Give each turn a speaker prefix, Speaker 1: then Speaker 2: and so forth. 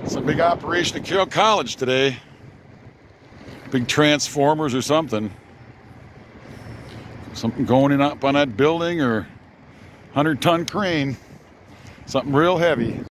Speaker 1: It's a big operation at Carroll College today. Big transformers or something. Something going in up on that building, or 100-ton crane. Something real heavy.